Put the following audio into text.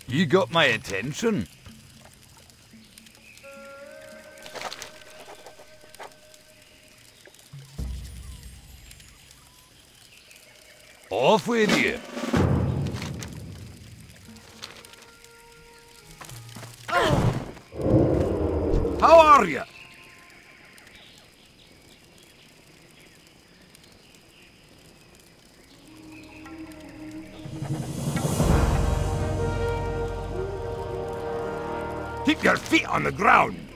You got my attention. Off with you. How are you? Keep your feet on the ground.